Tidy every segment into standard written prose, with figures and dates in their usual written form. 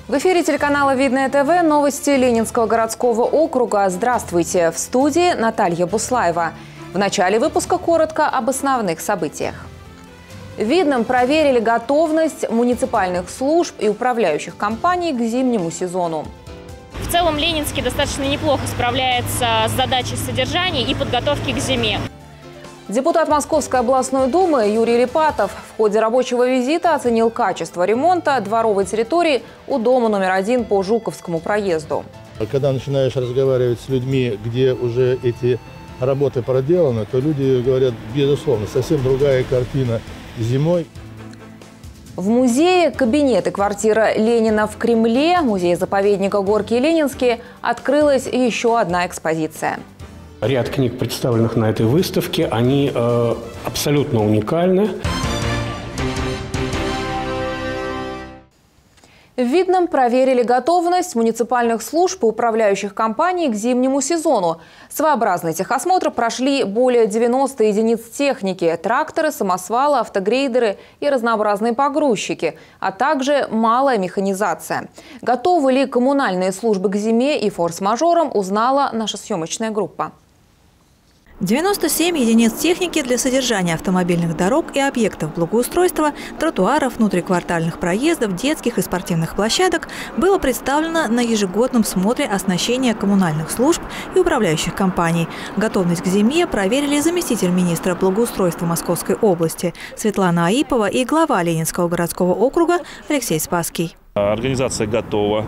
В эфире телеканала «Видное ТВ» новости Ленинского городского округа. Здравствуйте! В студии Наталья Буслаева. В начале выпуска коротко об основных событиях. В Видном проверили готовность муниципальных служб и управляющих компаний к зимнему сезону. В целом Ленинский достаточно неплохо справляется с задачей содержания и подготовки к зиме. Депутат Московской областной думы Юрий Липатов в ходе рабочего визита оценил качество ремонта дворовой территории у дома номер 1 по Жуковскому проезду. Когда начинаешь разговаривать с людьми, где уже эти работы проделаны, то люди говорят, безусловно, совсем другая картина зимой. В музее «Кабинет и квартира Ленина в Кремле», музее-заповедника Горки и Ленинские, открылась еще одна экспозиция. Ряд книг, представленных на этой выставке, они абсолютно уникальны. В Видном проверили готовность муниципальных служб и управляющих компаний к зимнему сезону. Своеобразный техосмотр прошли более 90 единиц техники – тракторы, самосвалы, автогрейдеры и разнообразные погрузчики, а также малая механизация. Готовы ли коммунальные службы к зиме и форс-мажорам, узнала наша съемочная группа. 97 единиц техники для содержания автомобильных дорог и объектов благоустройства, тротуаров, внутриквартальных проездов, детских и спортивных площадок было представлено на ежегодном смотре оснащения коммунальных служб и управляющих компаний. Готовность к зиме проверили заместитель министра благоустройства Московской области Светлана Аипова и глава Ленинского городского округа Алексей Спасский. Организация готова,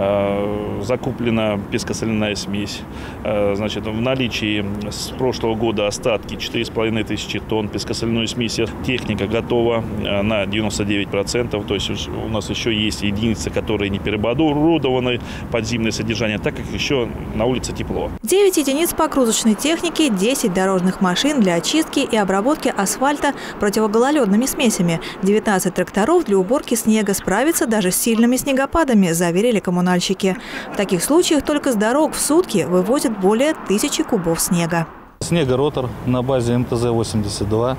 закуплена пескосоляная смесь. Значит, в наличии с прошлого года остатки 4500 тонн пескосоляной смеси. Техника готова на 99%. То есть у нас еще есть единицы, которые не переоборудованы под зимнее содержание, так как еще на улице тепло. 9 единиц погрузочной техники, 10 дорожных машин для очистки и обработки асфальта противогололедными смесями, 19 тракторов для уборки снега справятся даже с сильными снегопадами, заверили коммунальщики. В таких случаях только с дорог в сутки вывозят более 1000 кубов снега. Снегоротор на базе МТЗ-82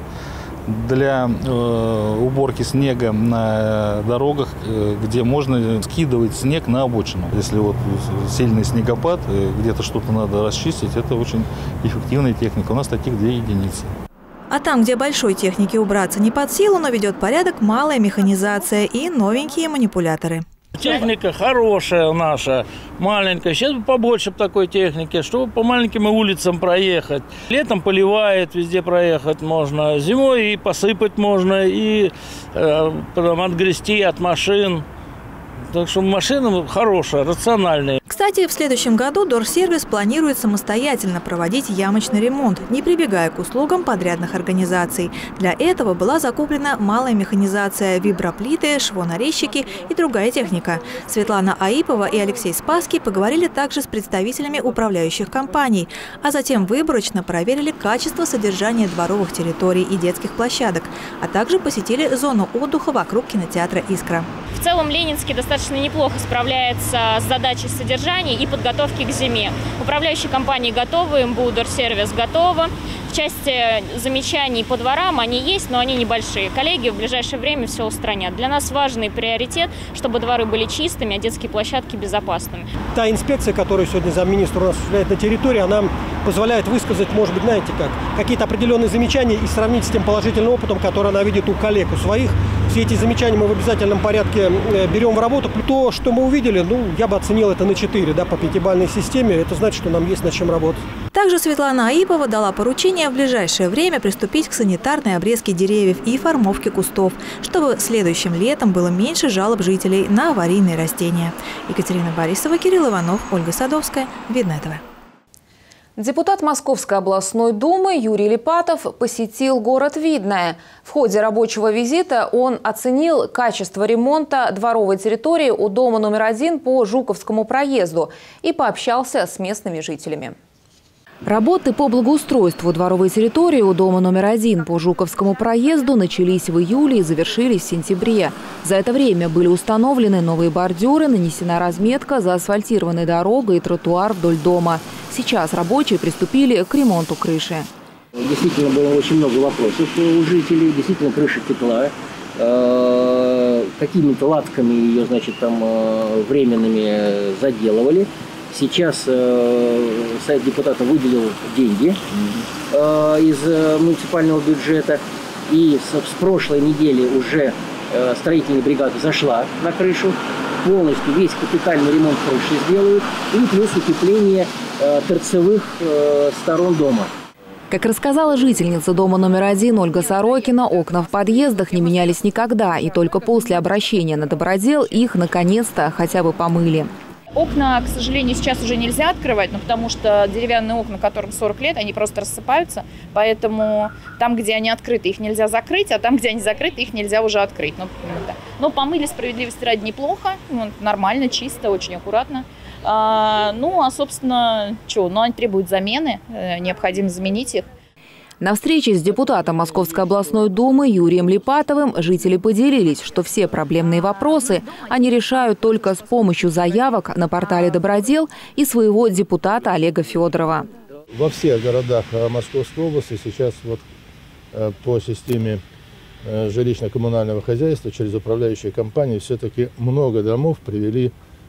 для уборки снега на дорогах, где можно скидывать снег на обочину. Если вот сильный снегопад, где-то что-то надо расчистить, это очень эффективная техника. У нас таких 2 единицы. А там, где большой технике убраться не под силу, но ведет порядок малая механизация и новенькие манипуляторы. Техника хорошая наша, маленькая. Сейчас бы побольше такой техники, чтобы по маленьким улицам проехать. Летом поливает, везде проехать можно. Зимой и посыпать можно, и потом отгрести от машин. Так что машина хорошая, рациональная. Кстати, в следующем году Дорсервис планирует самостоятельно проводить ямочный ремонт, не прибегая к услугам подрядных организаций. Для этого была закуплена малая механизация, виброплиты, швонарезчики и другая техника. Светлана Аипова и Алексей Спасский поговорили также с представителями управляющих компаний, а затем выборочно проверили качество содержания дворовых территорий и детских площадок, а также посетили зону отдыха вокруг кинотеатра «Искра». В целом Ленинский достаточно неплохо справляется с задачей содержания и подготовки к зиме. Управляющие компании готовы, МБУ Дорсервис готова. В части замечаний по дворам они есть, но они небольшие. Коллеги в ближайшее время все устранят. Для нас важный приоритет, чтобы дворы были чистыми, а детские площадки безопасными. Та инспекция, которую сегодня замминистра у нас осуществляет на территории, она позволяет высказать, может быть, знаете как, какие-то определенные замечания и сравнить с тем положительным опытом, который она видит у коллег, у своих. Все эти замечания мы в обязательном порядке берем в работу. То, что мы увидели, я бы оценил это на 4, по 5-бальной системе. Это значит, что нам есть над чем работать. Также Светлана Аипова дала поручение в ближайшее время приступить к санитарной обрезке деревьев и формовке кустов, чтобы следующим летом было меньше жалоб жителей на аварийные растения. Екатерина Борисова, Кирилл Иванов, Ольга Садовская. Видное ТВ. Депутат Московской областной думы Юрий Липатов посетил город Видное. В ходе рабочего визита он оценил качество ремонта дворовой территории у дома номер 1 по Жуковскому проезду и пообщался с местными жителями. Работы по благоустройству дворовой территории у дома номер 1 по Жуковскому проезду начались в июле и завершились в сентябре. За это время были установлены новые бордюры, нанесена разметка, заасфальтированы дорога и тротуар вдоль дома. Сейчас рабочие приступили к ремонту крыши. Действительно было очень много вопросов у жителей, действительно крыша текла. какими-то латками ее, значит, там временными заделывали. Сейчас Совет депутатов выделил деньги из муниципального бюджета. И с прошлой недели уже строительная бригада зашла на крышу. Полностью весь капитальный ремонт крыши сделают. И плюс утепление торцевых сторон дома. Как рассказала жительница дома номер 1 Ольга Сорокина, окна в подъездах не менялись никогда. И только после обращения на добродел их наконец-то хотя бы помыли. Окна, к сожалению, сейчас уже нельзя открывать, потому что деревянные окна, которым 40 лет, они просто рассыпаются. Поэтому там, где они открыты, их нельзя закрыть, а там, где они закрыты, их нельзя уже открыть. Но помыли, справедливости ради, неплохо, нормально, чисто, очень аккуратно. Собственно, они требуют замены, необходимо заменить их. На встрече с депутатом Московской областной думы Юрием Липатовым жители поделились, что все проблемные вопросы они решают только с помощью заявок на портале «Добродел» и своего депутата Олега Федорова. Во всех городах Московской области сейчас по системе жилищно-коммунального хозяйства через управляющие компании все-таки много домов привели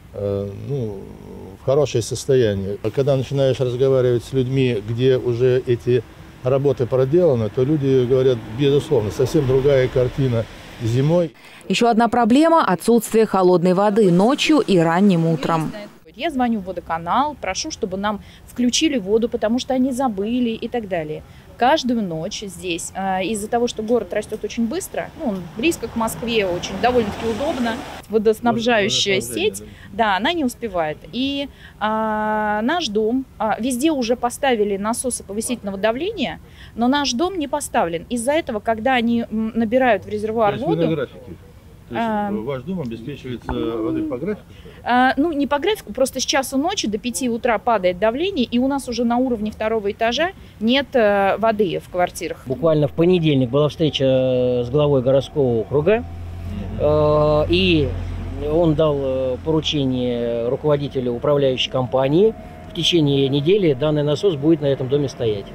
в хорошее состояние. А когда начинаешь разговаривать с людьми, где уже эти работы проделаны, то люди говорят, безусловно, совсем другая картина зимой. Еще одна проблема – отсутствие холодной воды ночью и ранним утром. Я звоню в водоканал, прошу, чтобы нам включили воду, потому что они забыли и так далее. Каждую ночь здесь, из-за того, что город растет очень быстро, он близко к Москве, очень довольно-таки удобно, водоснабжающая сеть, она не успевает. И наш дом, везде уже поставили насосы повысительного давления, но наш дом не поставлен. Из-за этого, когда они набирают в резервуар воду... То есть ваш дом обеспечивается водой по графику? Не по графику, просто с часу ночи до 5 утра падает давление, и у нас уже на уровне 2-го этажа нет воды в квартирах. Буквально в понедельник была встреча с главой городского округа, и он дал поручение руководителю управляющей компании. В течение недели данный насос будет на этом доме стоять.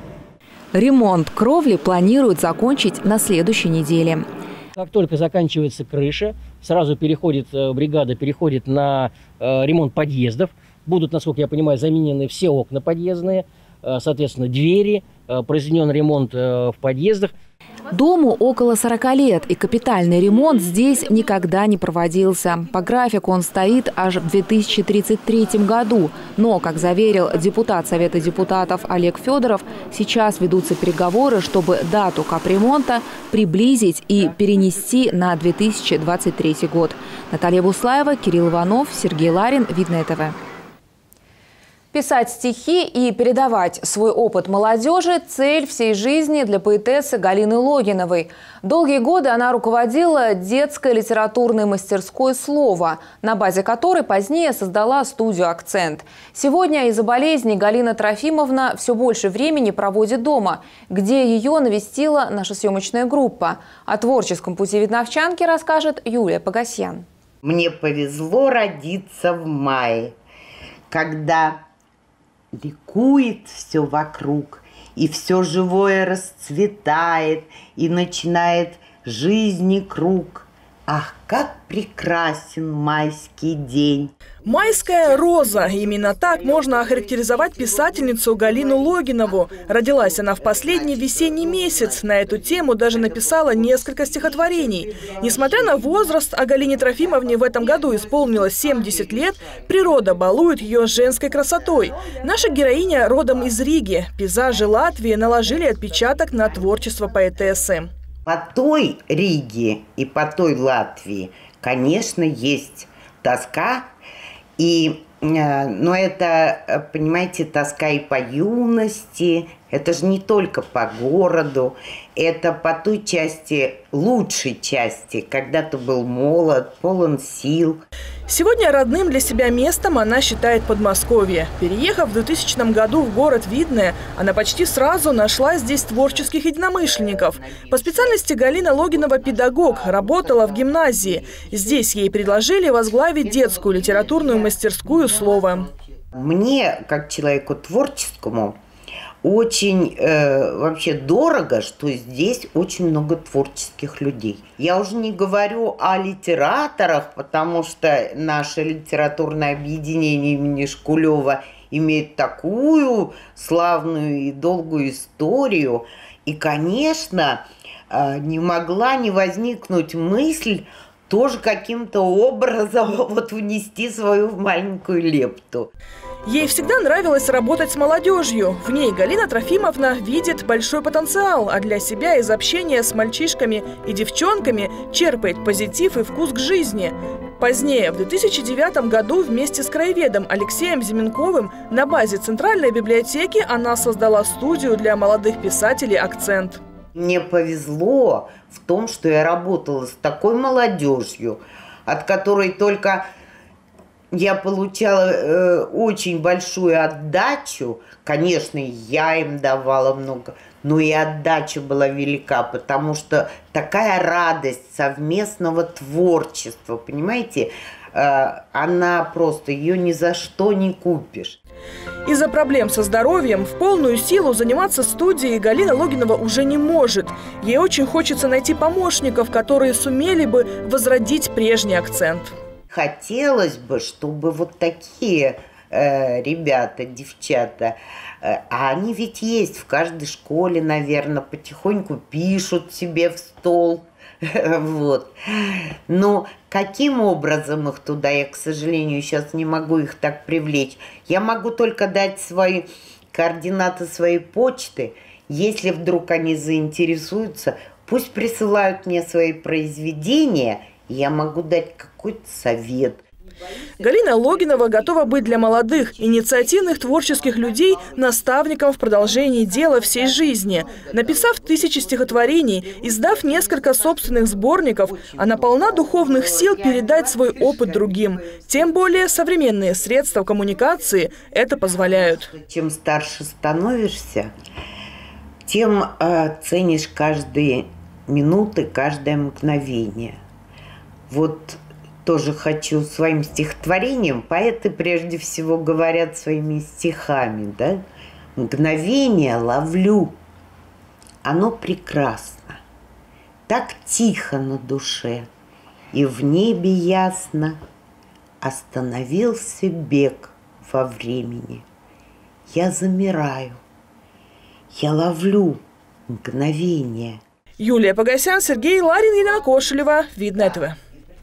Ремонт кровли планируют закончить на следующей неделе. Как только заканчивается крыша, сразу бригада переходит на ремонт подъездов. Будут, насколько я понимаю, заменены все окна подъездные, соответственно, двери, произведен ремонт в подъездах. Дому около 40 лет, и капитальный ремонт здесь никогда не проводился. По графику он стоит аж в 2033 году. Но, как заверил депутат Совета депутатов Олег Федоров, сейчас ведутся переговоры, чтобы дату капремонта приблизить и перенести на 2023 год. Наталья Буслаева, Кирилл Иванов, Сергей Ларин, Видное ТВ. Писать стихи и передавать свой опыт молодежи – цель всей жизни для поэтессы Галины Логиновой. Долгие годы она руководила детской литературной мастерской «Слово», на базе которой позднее создала студию «Акцент». Сегодня из-за болезни Галина Трофимовна все больше времени проводит дома, где ее навестила наша съемочная группа. О творческом пути видновчанки расскажет Юлия Погосян. Мне повезло родиться в мае, когда ликует все вокруг, и все живое расцветает, и начинает жизни круг. Ах, как прекрасен майский день! Майская роза. Именно так можно охарактеризовать писательницу Галину Логинову. Родилась она в последний весенний месяц. На эту тему даже написала несколько стихотворений. Несмотря на возраст, а Галине Трофимовне в этом году исполнилось 70 лет, природа балует ее женской красотой. Наша героиня родом из Риги. Пейзажи Латвии наложили отпечаток на творчество поэтессы. По той Риге и по той Латвии, конечно, есть тоска. Но это, понимаете, тоска и по юности, это же не только по городу, это по той части, лучшей части, когда ты был молод, полон сил. Сегодня родным для себя местом она считает Подмосковье. Переехав в 2000 году в город Видное, она почти сразу нашла здесь творческих единомышленников. По специальности Галина Логинова педагог, работала в гимназии. Здесь ей предложили возглавить детскую литературную мастерскую «Слово». Мне, как человеку творческому, очень вообще дорого, что здесь очень много творческих людей. Я уже не говорю о литераторах, потому что наше литературное объединение имени Шкулева имеет такую славную и долгую историю. И, конечно, не могла не возникнуть мысль тоже каким-то образом вот внести свою маленькую лепту. Ей всегда нравилось работать с молодежью. В ней Галина Трофимовна видит большой потенциал, а для себя из общения с мальчишками и девчонками черпает позитив и вкус к жизни. Позднее, в 2009 году, вместе с краеведом Алексеем Зименковым на базе Центральной библиотеки она создала студию для молодых писателей «Акцент». Мне повезло в том, что я работала с такой молодежью, от которой только я получала очень большую отдачу. Конечно, я им давала много, но и отдача была велика, потому что такая радость совместного творчества, понимаете, она просто, ее ни за что не купишь. Из-за проблем со здоровьем в полную силу заниматься студией Галина Логинова уже не может. Ей очень хочется найти помощников, которые сумели бы возродить прежний «Акцент». Хотелось бы, чтобы вот такие ребята, девчата, а они ведь есть в каждой школе, наверное, потихоньку пишут себе в стол. Вот. Но каким образом их туда, я, к сожалению, сейчас не могу их так привлечь. Я могу только дать свои координаты своей почты. Если вдруг они заинтересуются, пусть присылают мне свои произведения, и я могу дать какой-то совет. Галина Логинова готова быть для молодых, инициативных творческих людей наставником в продолжении дела всей жизни. Написав 1000 стихотворений, издав несколько собственных сборников, она полна духовных сил передать свой опыт другим. Тем более современные средства коммуникации это позволяют. Чем старше становишься, тем ценишь каждые минуты, каждое мгновение. Вот тоже хочу своим стихотворением, поэты прежде всего говорят своими стихами, да? Мгновение ловлю, оно прекрасно, так тихо на душе, и в небе ясно остановился бег во времени. Я замираю, я ловлю мгновение. Юлия Погосян, Сергей Ларин, Елена Кошелева, Видное ТВ.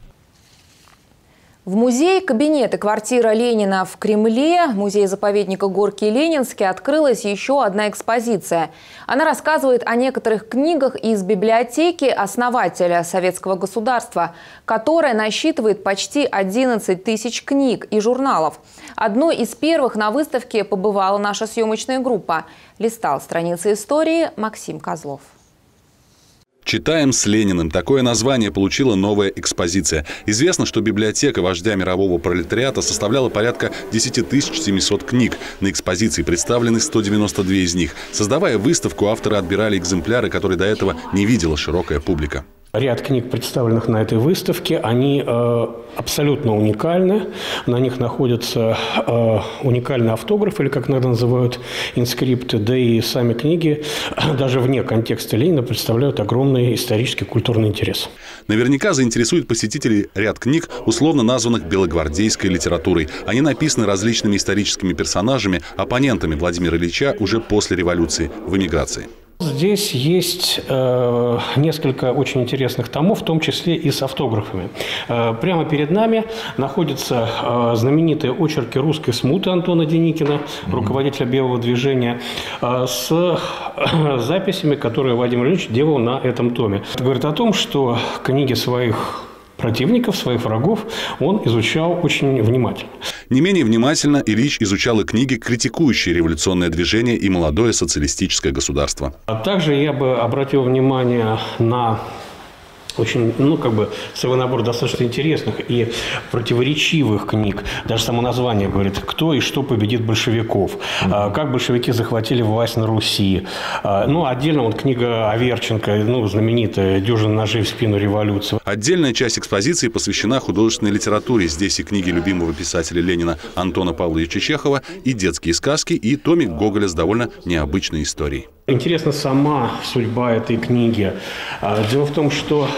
В музее «Кабинет и квартира Ленина» в Кремле, музее-заповедника Горький Ленинский, открылась еще одна экспозиция. Она рассказывает о некоторых книгах из библиотеки основателя советского государства, которая насчитывает почти 11 тысяч книг и журналов. Одной из первых на выставке побывала наша съемочная группа. Листал страницы истории Максим Козлов. «Читаем с Лениным». Такое название получила новая экспозиция. Известно, что библиотека вождя мирового пролетариата составляла порядка 10 700 книг. На экспозиции представлены 192 из них. Создавая выставку, авторы отбирали экземпляры, которые до этого не видела широкая публика. Ряд книг, представленных на этой выставке, они абсолютно уникальны. На них находятся уникальные автографы, или как иногда называют инскрипты, да и сами книги, даже вне контекста Ленина, представляют огромный исторический культурный интерес. Наверняка заинтересует посетителей ряд книг, условно названных белогвардейской литературой. Они написаны различными историческими персонажами, оппонентами Владимира Ильича уже после революции, в эмиграции. Здесь есть несколько очень интересных томов, в том числе и с автографами. Прямо перед нами находятся знаменитые очерки русской смуты Антона Деникина, руководителя Белого движения, с записями, которые Владимир Ильич делал на этом томе. Это говорит о том, что книги своих противников, своих врагов он изучал очень внимательно. Не менее внимательно Ильич изучал и книги, критикующие революционное движение и молодое социалистическое государство. А также я бы обратил внимание на очень, свой набор достаточно интересных и противоречивых книг. Даже само название говорит, кто и что победит большевиков, как большевики захватили власть на Руси. Отдельно книга Аверченко, знаменитая «Дюжина ножей в спину революции». Отдельная часть экспозиции посвящена художественной литературе. Здесь и книги любимого писателя Ленина Антона Павловича Чехова, и детские сказки, и томик Гоголя с довольно необычной историей. Интересна сама судьба этой книги. Дело в том, что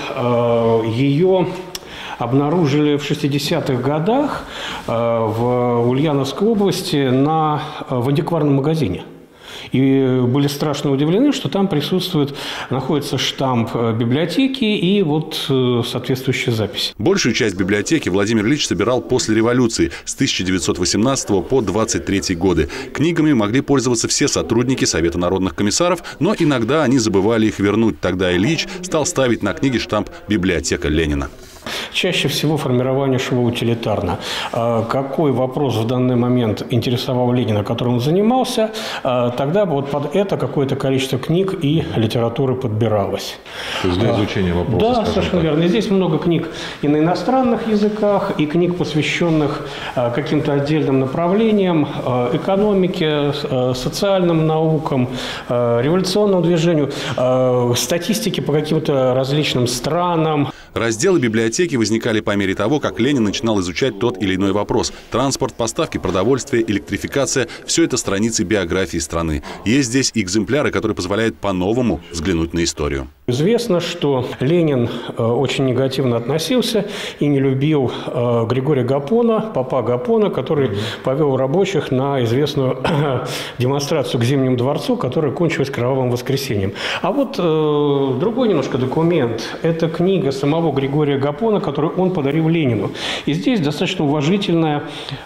ее обнаружили в 60-х годах в Ульяновской области в антикварном магазине. И были страшно удивлены, что там находится штамп библиотеки и соответствующая запись. Большую часть библиотеки Владимир Ильич собирал после революции с 1918 по 23 годы. Книгами могли пользоваться все сотрудники Совета народных комиссаров, но иногда они забывали их вернуть. Тогда Ильич стал ставить на книги штамп «Библиотека Ленина». Чаще всего формирование шло утилитарно. Какой вопрос в данный момент интересовал Ленина, которым он занимался, тогда под это какое-то количество книг и литературы подбиралось. То есть для изучения вопроса. Да, совершенно верно. И здесь много книг и на иностранных языках, и книг, посвященных каким-то отдельным направлениям, экономике, социальным наукам, революционному движению, статистике по каким-то различным странам. Разделы библиотеки возникали по мере того, как Ленин начинал изучать тот или иной вопрос. Транспорт, поставки продовольствия, электрификация – все это страницы биографии страны. Есть здесь экземпляры, которые позволяют по-новому взглянуть на историю. Известно, что Ленин очень негативно относился и не любил Григория Гапона, попа Гапона, который повел рабочих на известную демонстрацию к Зимнему дворцу, которая кончилась кровавым воскресеньем. А другой немножко документ – это книга самого Григория Гапона, которую он подарил Ленину. И здесь достаточно уважительная,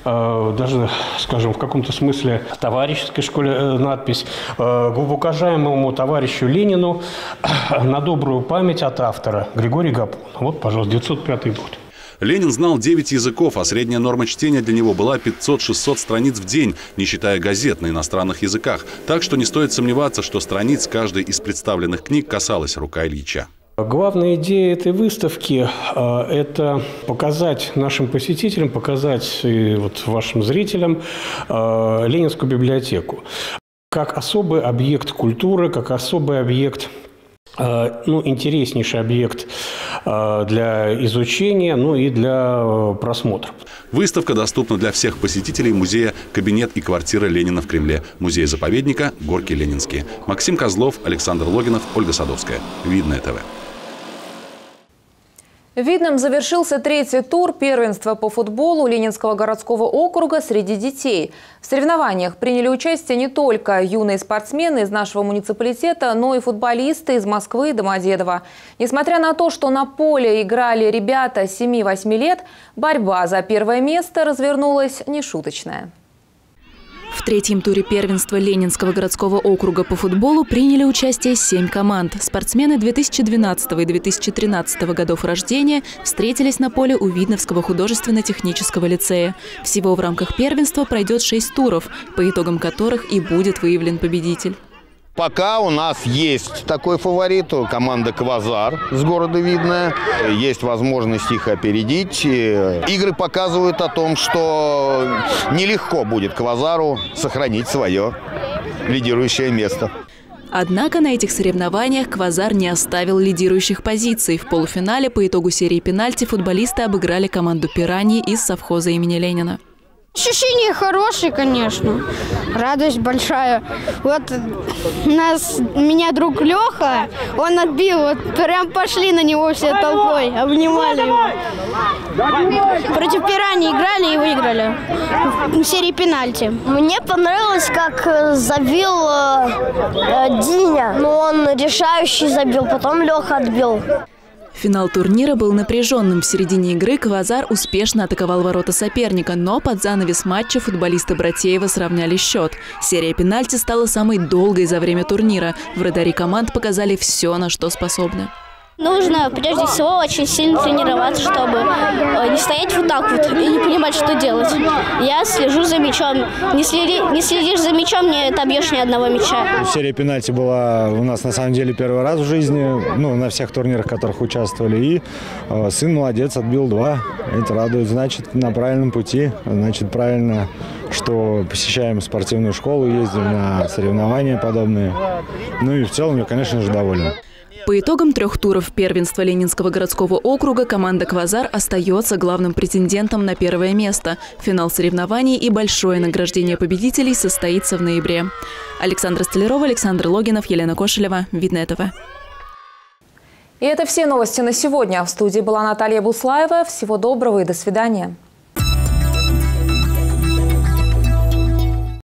даже, скажем, в каком-то смысле товарищеской школе надпись «Глубокоуважаемому товарищу Ленину на добрую память от автора Григорий Гапон». Пожалуйста, 905 год. Ленин знал 9 языков, а средняя норма чтения для него была 500-600 страниц в день, не считая газет на иностранных языках. Так что не стоит сомневаться, что страниц каждой из представленных книг касалась рука Ильича. Главная идея этой выставки – это показать нашим посетителям, показать и вашим зрителям Ленинскую библиотеку как особый объект культуры, как особый объект, интереснейший объект для изучения, и для просмотра. Выставка доступна для всех посетителей музея «Кабинет и квартира Ленина в Кремле», музея-заповедника «Горки Ленинские». Максим Козлов, Александр Логинов, Ольга Садовская. Видное ТВ. В Видном завершился 3-й тур первенства по футболу Ленинского городского округа среди детей. В соревнованиях приняли участие не только юные спортсмены из нашего муниципалитета, но и футболисты из Москвы и Домодедово. Несмотря на то, что на поле играли ребята 7-8 лет, борьба за первое место развернулась нешуточная. В 3-м туре первенства Ленинского городского округа по футболу приняли участие 7 команд. Спортсмены 2012 и 2013 годов рождения встретились на поле у Видновского художественно-технического лицея. Всего в рамках первенства пройдет 6 туров, по итогам которых и будет выявлен победитель. Пока у нас есть такой фаворит, команда «Квазар» с города Видное. Есть возможность их опередить. Игры показывают о том, что нелегко будет «Квазару» сохранить свое лидирующее место. Однако на этих соревнованиях «Квазар» не оставил лидирующих позиций. В полуфинале по итогу серии пенальти футболисты обыграли команду «Пираньи» из совхоза имени Ленина. Ощущения хорошие, конечно. Радость большая. Меня друг Леха, он отбил. Прям пошли на него все толпой, обнимали его. Против Пираньи играли и выиграли в серии пенальти. Мне понравилось, как забил Диня. Он решающий забил, потом Леха отбил. Финал турнира был напряженным. В середине игры «Квазар» успешно атаковал ворота соперника, но под занавес матча футболисты Братеева сравняли счет. Серия пенальти стала самой долгой за время турнира. Вратари команд показали все, на что способны. Нужно, прежде всего, очень сильно тренироваться, чтобы не стоять вот так вот и не понимать, что делать. Я слежу за мячом. Не следишь за мячом, не отобьешь ни одного мяча. Серия пенальти была у нас на самом деле первый раз в жизни, на всех турнирах, в которых участвовали. И сын молодец, отбил 2. Это радует. Значит, на правильном пути. Значит, правильно, что посещаем спортивную школу, ездим на соревнования подобные. И в целом я, конечно же, доволен. По итогам 3 туров первенства Ленинского городского округа команда «Квазар» остается главным претендентом на 1-е место. Финал соревнований и большое награждение победителей состоится в ноябре. Александра Столярова, Александр Логинов, Елена Кошелева. Видное ТВ. И это все новости на сегодня. В студии была Наталья Буслаева. Всего доброго и до свидания.